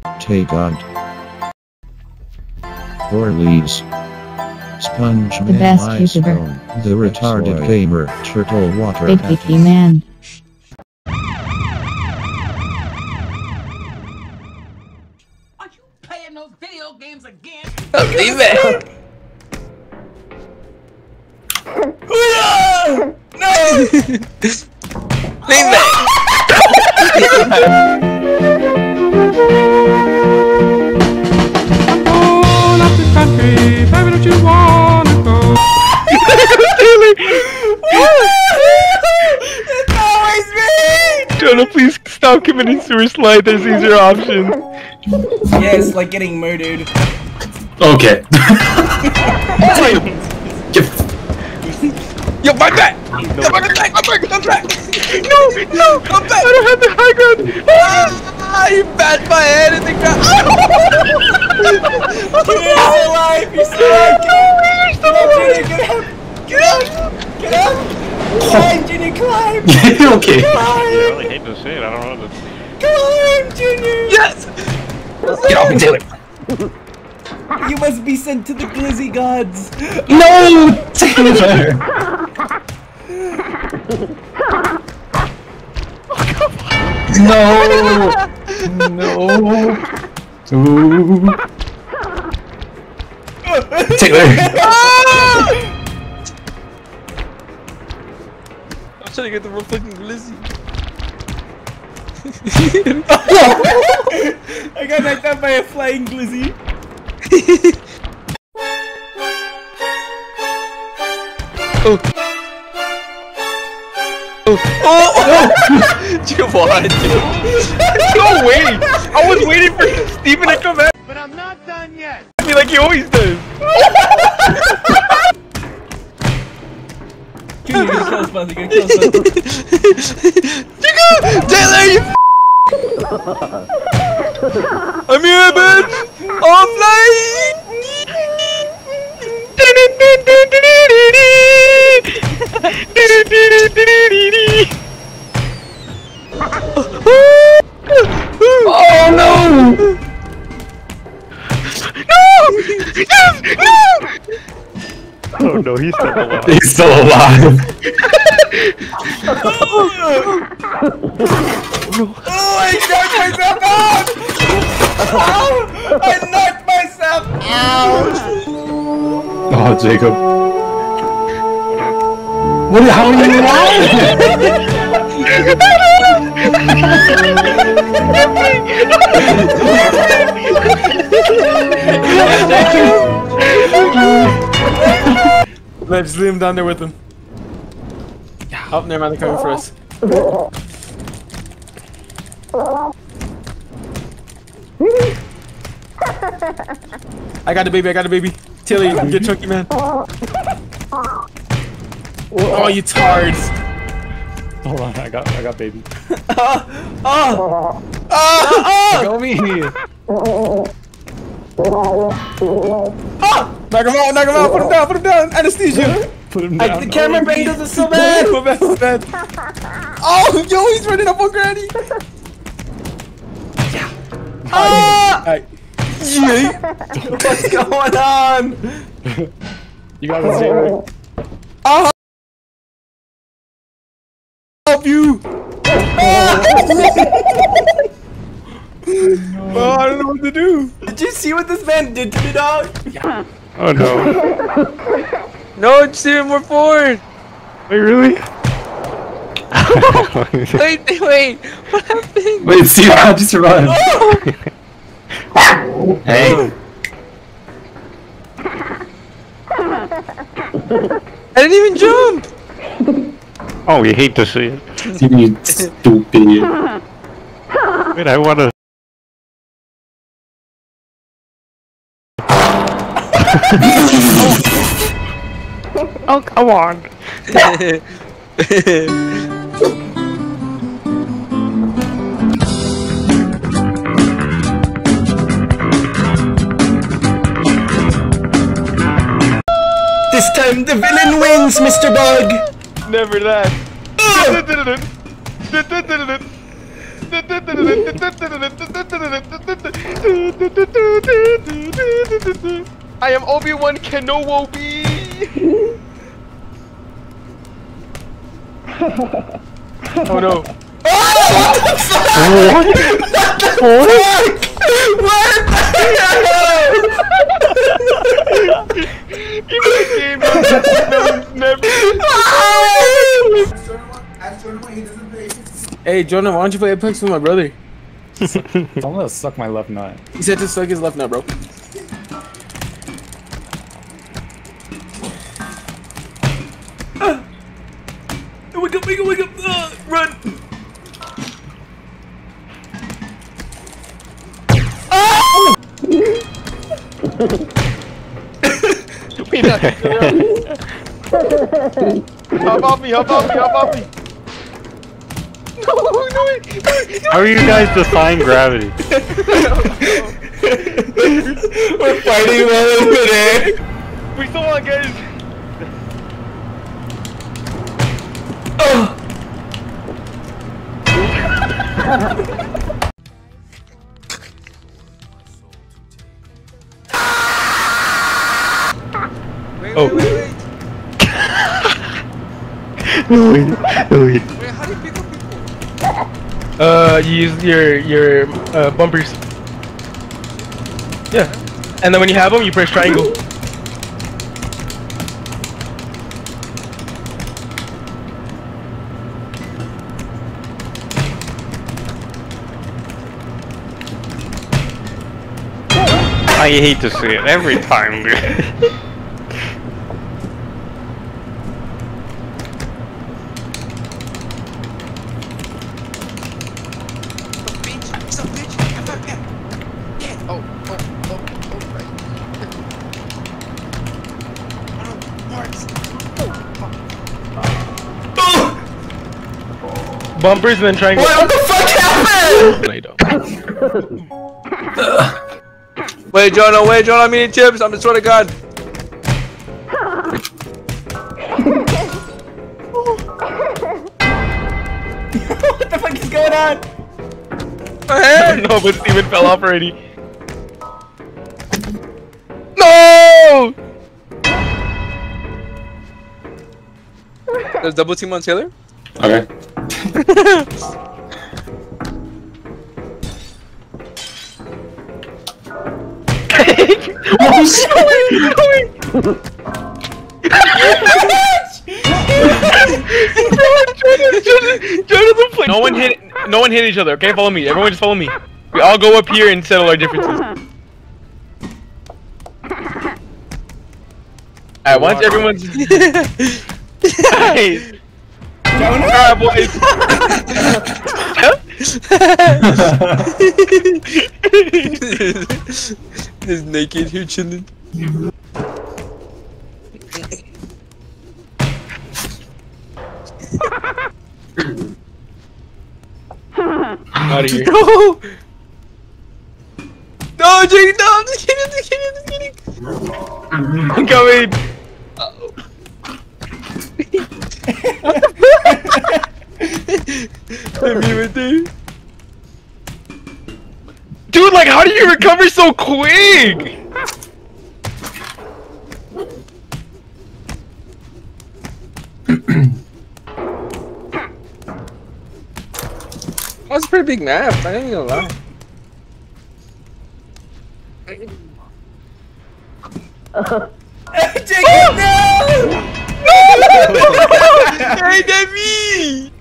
Take on. Orleans. SpongeMan The best Milestone, the retarded gamer, Turtle Water. Big Vicky Man. Are you playing those video games again? Leave it! No! Leave it! Baby, don't you wanna go? It's always me! Jonah, please stop committing suicide. There's easier options. Yes, like getting murdered. Okay. Yo, my back! Yo, my back! My back! No, Come back! I don't have the high ground. Ah, you bashed my head in the ground! You're still alive! You're still alive! Get up! Get up! Get up! Climb, Junior, climb! Okay. I really hate to say it. I don't know what to... Climb, Junior! Yes! Get off me, Taylor. You must be sent to the glizzy gods! No, Taylor. No. Ooh. Taylor. I'm trying to get the real fucking glizzy. I got knocked out by a flying glizzy. Oh! Giovanni! No way! I was waiting for Steven to come back. But I'm not done yet. I mean, like he always does. Junior, get a kill spot, get a kill spot. Taylor, you I'm here, bitch! Offline! Oh no! Oh no, he's still alive. He's still alive. Oh, I knocked myself out! Oh, I knocked myself out! Oh, Jacob. What? How are you alive? Let's leave him down there with him. Oh, never mind, they're coming for us. I got the baby, Tilly, get Chunky Man. Oh, you tards. Hold on, I got baby. Go me. Knock him out, put him down, anesthesia. Put him down. The camera bang does it so bad! So bad. Oh, yo, he's running up on Granny! What's going on? You got the zero. I'll help you! Oh, I don't know what to do. Did you see what this man did to me, dog? Oh no. No, just even more forward! Wait, really? Wait, what happened? Wait, Steve, how'd you survive? Hey. I didn't even jump! Oh, you hate to see it. You stupid. Wait, I wanna... Oh, come on. This time the villain wins, Mr. Bug! Never that. I am Obi-Wan Kenobi. Oh no. Hey, Jonah, why don't you play Apex with my brother? I'm gonna suck my left nut. He said to suck his left nut, bro. Wake up, wake up, wake up! Run! Hop off me, hop off me, hop off me. No, no, How are you guys defying gravity? We're fighting well over there! we still want guys. Wait, wait, wait. No, wait. Wait, how do you pick up people? You use your bumpers. Yeah. And then when you have them, you press triangle. I hate to see it every time. What's up, bitch? Come back here. Yeah. Oh, right. Bumpers and then triangle. What the fuck happened? No, you don't. Wait, Jonah, I'm eating chips, I swear to God. What the fuck is going on? I don't know, but Steven fell off already. No! There's double team on Taylor? Okay. Oh shit! No one hit each other, okay? Follow me. Everyone just follow me. We all go up here and settle our differences. Alright, once everyone's Alright. Alright, boys. This naked here chilling. Out of here. No! No, Jake, no! I'm just kidding. I'm coming. Dude, like, how do you recover so quick? That's a pretty big map, I ain't gonna lie. Jake, no! Hey, Debbie!